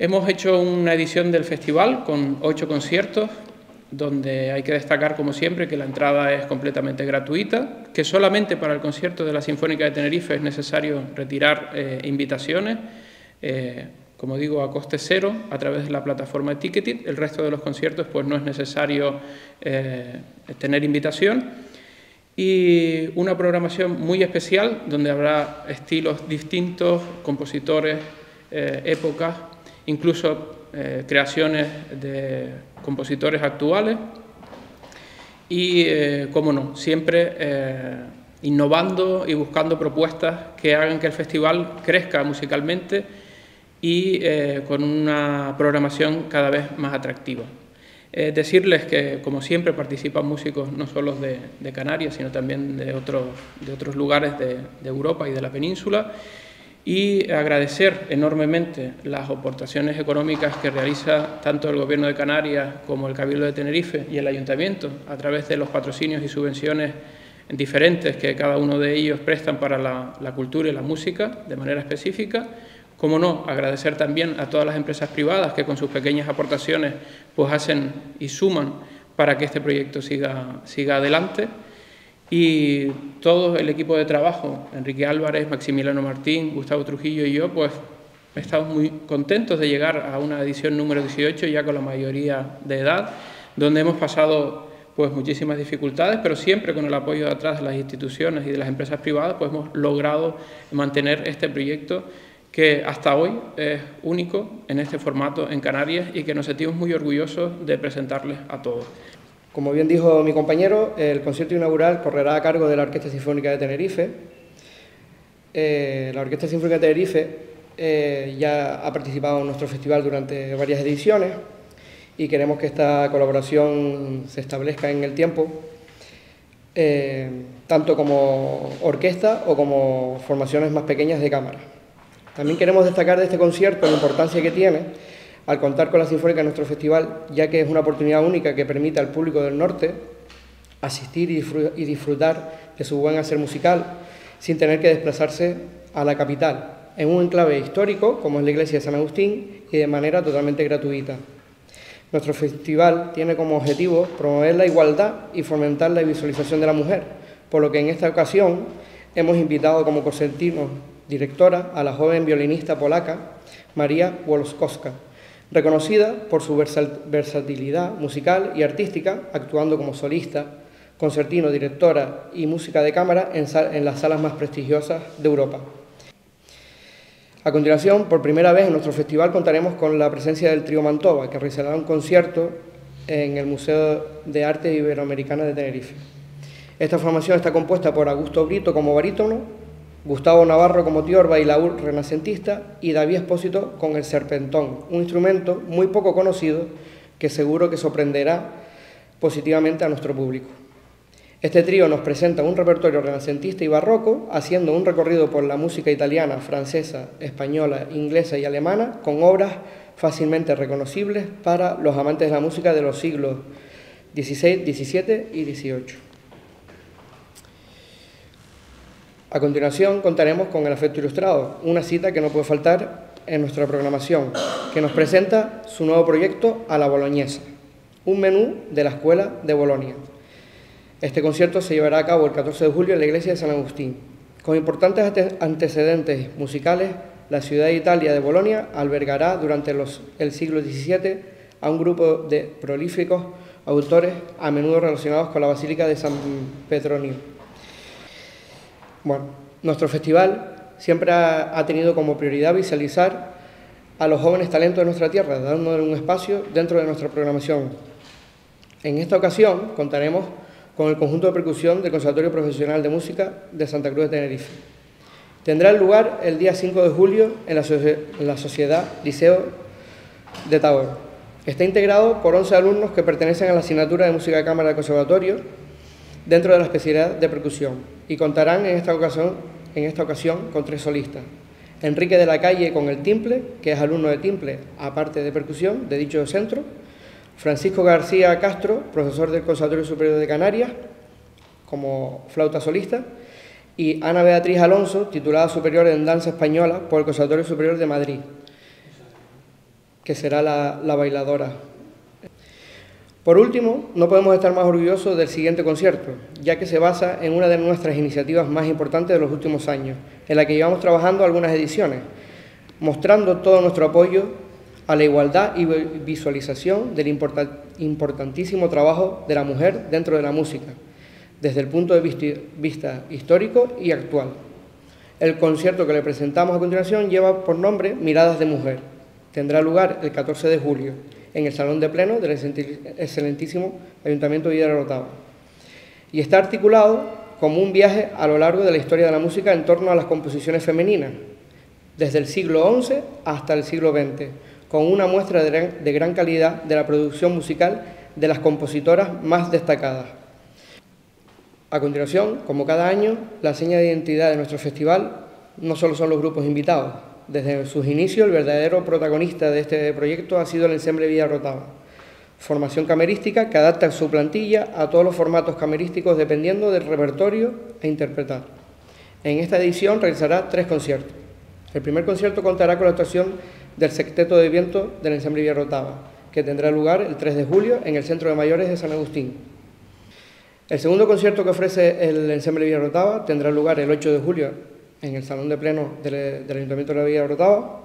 Hemos hecho una edición del festival con 8 conciertos, donde hay que destacar, como siempre, que la entrada es completamente gratuita, que solamente para el concierto de la Sinfónica de Tenerife es necesario retirar invitaciones, como digo, a coste cero, a través de la plataforma Ticketit. El resto de los conciertos pues no es necesario tener invitación. Y una programación muy especial, donde habrá estilos distintos, compositores, épocas, incluso creaciones de compositores actuales y, como no, siempre innovando y buscando propuestas que hagan que el festival crezca musicalmente y con una programación cada vez más atractiva. Decirles que, como siempre, participan músicos no solo de Canarias, sino también de otros lugares de Europa y de la península, y agradecer enormemente las aportaciones económicas que realiza tanto el Gobierno de Canarias como el Cabildo de Tenerife y el Ayuntamiento a través de los patrocinios y subvenciones diferentes que cada uno de ellos prestan para la cultura y la música de manera específica. Como no, agradecer también a todas las empresas privadas que con sus pequeñas aportaciones pues hacen y suman para que este proyecto siga adelante. Y todo el equipo de trabajo, Enrique Álvarez, Maximiliano Martín, Gustavo Trujillo y yo, pues estamos muy contentos de llegar a una edición número 18, ya con la mayoría de edad, donde hemos pasado pues muchísimas dificultades, pero siempre con el apoyo de atrás de las instituciones y de las empresas privadas, pues hemos logrado mantener este proyecto que hasta hoy es único en este formato en Canarias y que nos sentimos muy orgullosos de presentarles a todos. Como bien dijo mi compañero, el concierto inaugural correrá a cargo de la Orquesta Sinfónica de Tenerife. La Orquesta Sinfónica de Tenerife ya ha participado en nuestro festival durante varias ediciones y queremos que esta colaboración se establezca en el tiempo, tanto como orquesta o como formaciones más pequeñas de cámara. También queremos destacar de este concierto la importancia que tiene al contar con la Sinfónica en nuestro festival, ya que es una oportunidad única que permite al público del norte asistir y disfrutar de su buen hacer musical sin tener que desplazarse a la capital, en un enclave histórico como es la iglesia de San Agustín y de manera totalmente gratuita. Nuestro festival tiene como objetivo promover la igualdad y fomentar la visualización de la mujer, por lo que en esta ocasión hemos invitado como concertino directora a la joven violinista polaca María Woloskowska, reconocida por su versatilidad musical y artística, actuando como solista, concertino, directora y música de cámara en las salas más prestigiosas de Europa. A continuación, por primera vez en nuestro festival contaremos con la presencia del trío Mantova, que realizará un concierto en el Museo de Arte Iberoamericana de Tenerife. Esta formación está compuesta por Augusto Brito como barítono, Gustavo Navarro como tiorba y laúd renacentista y David Espósito con el serpentón, un instrumento muy poco conocido que seguro que sorprenderá positivamente a nuestro público. Este trío nos presenta un repertorio renacentista y barroco, haciendo un recorrido por la música italiana, francesa, española, inglesa y alemana, con obras fácilmente reconocibles para los amantes de la música de los siglos XVI, XVII y XVIII. A continuación contaremos con el Afecto Ilustrado, una cita que no puede faltar en nuestra programación, que nos presenta su nuevo proyecto A la Boloñesa, un menú de la Escuela de Bolonia. Este concierto se llevará a cabo el 14 de julio en la iglesia de San Agustín. Con importantes antecedentes musicales, la ciudad de Italia de Bolonia albergará durante el siglo XVII a un grupo de prolíficos autores a menudo relacionados con la Basílica de San Petronio. Bueno, nuestro festival siempre ha tenido como prioridad visualizar a los jóvenes talentos de nuestra tierra, dándoles un espacio dentro de nuestra programación. En esta ocasión contaremos con el conjunto de percusión del Conservatorio Profesional de Música de Santa Cruz de Tenerife. Tendrá lugar el día 5 de julio en la Sociedad Liceo de Tagore. Está integrado por 11 alumnos que pertenecen a la asignatura de Música de Cámara del Conservatorio dentro de la especialidad de percusión y contarán en esta ocasión con 3 solistas. Enrique de la Calle con el timple, que es alumno de timple, aparte de percusión, de dicho centro. Francisco García Castro, profesor del Conservatorio Superior de Canarias, como flauta solista. Y Ana Beatriz Alonso, titulada superior en danza española por el Conservatorio Superior de Madrid. que será la bailadora. Por último, no podemos estar más orgullosos del siguiente concierto, ya que se basa en una de nuestras iniciativas más importantes de los últimos años, en la que llevamos trabajando algunas ediciones, mostrando todo nuestro apoyo a la igualdad y visualización del importantísimo trabajo de la mujer dentro de la música, desde el punto de vista histórico y actual. El concierto que le presentamos a continuación lleva por nombre Miradas de Mujer. Tendrá lugar el 14 de julio en el Salón de Pleno del excelentísimo Ayuntamiento de Villa de Orotava. Y está articulado como un viaje a lo largo de la historia de la música en torno a las composiciones femeninas, desde el siglo XI hasta el siglo XX, con una muestra de gran calidad de la producción musical de las compositoras más destacadas. A continuación, como cada año, la seña de identidad de nuestro festival no solo son los grupos invitados. Desde sus inicios, el verdadero protagonista de este proyecto ha sido el Ensemble Villa de Orotava, formación camerística que adapta su plantilla a todos los formatos camerísticos dependiendo del repertorio a interpretar. En esta edición realizará 3 conciertos. El primer concierto contará con la actuación del Sexteto de Viento del Ensemble Villa de Orotava, que tendrá lugar el 3 de julio en el Centro de Mayores de San Agustín. El segundo concierto que ofrece el Ensemble Villa de Orotava tendrá lugar el 8 de julio en el Salón de Pleno del Ayuntamiento de la Villa de Orotava.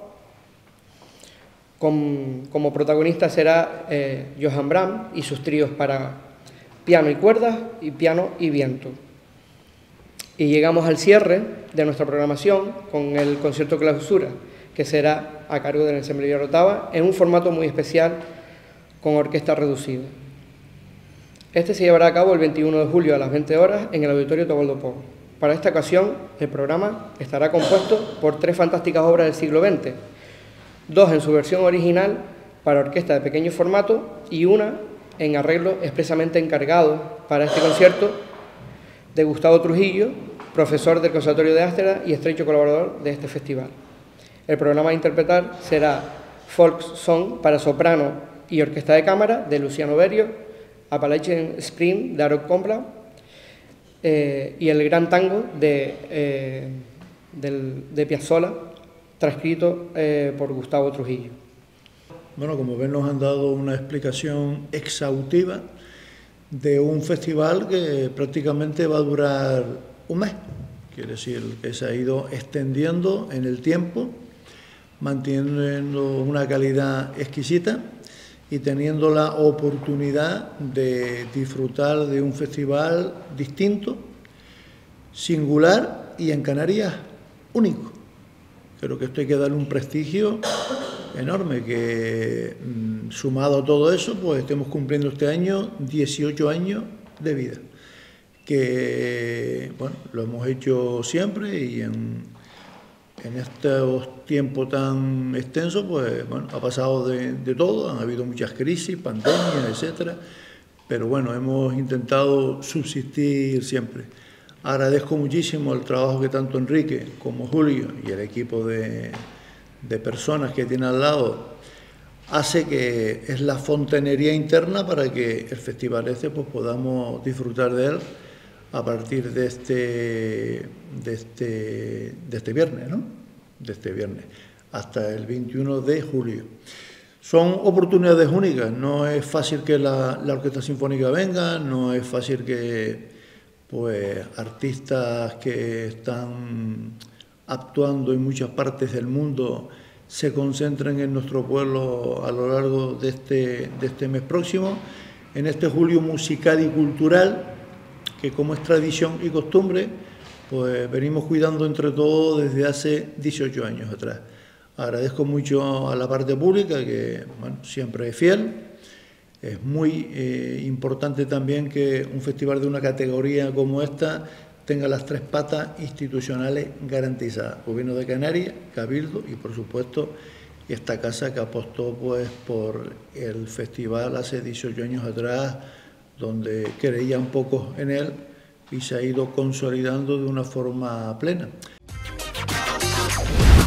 Como protagonista será Johan Bram y sus tríos para piano y cuerdas y piano y viento. Y llegamos al cierre de nuestra programación con el concierto clausura, que será a cargo del Ensemble Villa de Orotava en un formato muy especial con orquesta reducida. Este se llevará a cabo el 21 de julio a las 20 horas en el Auditorio Teobaldo Pons. Para esta ocasión, el programa estará compuesto por 3 fantásticas obras del siglo XX, 2 en su versión original para orquesta de pequeño formato y una en arreglo expresamente encargado para este concierto de Gustavo Trujillo, profesor del Conservatorio de Ámsterdam y estrecho colaborador de este festival. El programa a interpretar será Folk Song para soprano y orquesta de cámara de Luciano Berio, Appalachian Spring de Harold Compla y el Gran Tango de Piazzolla, transcrito por Gustavo Trujillo. Bueno, como ven, nos han dado una explicación exhaustiva de un festival que prácticamente va a durar un mes. Quiere decir que se ha ido extendiendo en el tiempo, manteniendo una calidad exquisita y teniendo la oportunidad de disfrutar de un festival distinto, singular y en Canarias único. Creo que esto hay que darle un prestigio enorme, que sumado a todo eso, pues estemos cumpliendo este año 18 años de vida, que bueno, lo hemos hecho siempre y en estos tiempos tan extensos, pues bueno, ha pasado de todo, han habido muchas crisis, pandemias, etcétera, pero bueno, hemos intentado subsistir siempre. Agradezco muchísimo el trabajo que tanto Enrique como Julio y el equipo de personas que tiene al lado hace, que es la fontanería interna para que el festival pues podamos disfrutar de él a partir de este viernes, ¿no? De este viernes hasta el 21 de julio. Son oportunidades únicas, no es fácil que la Orquesta Sinfónica venga, no es fácil que pues artistas que están actuando en muchas partes del mundo se concentren en nuestro pueblo a lo largo de este mes próximo, en este julio musical y cultural, que como es tradición y costumbre, pues venimos cuidando entre todos desde hace 18 años atrás. Agradezco mucho a la parte pública, que bueno, siempre es fiel. Es muy importante también que un festival de una categoría como esta tenga las 3 patas institucionales garantizadas: Gobierno de Canarias, Cabildo y, por supuesto, esta casa que apostó pues por el festival hace 18 años atrás, donde creían pocos en él y se ha ido consolidando de una forma plena.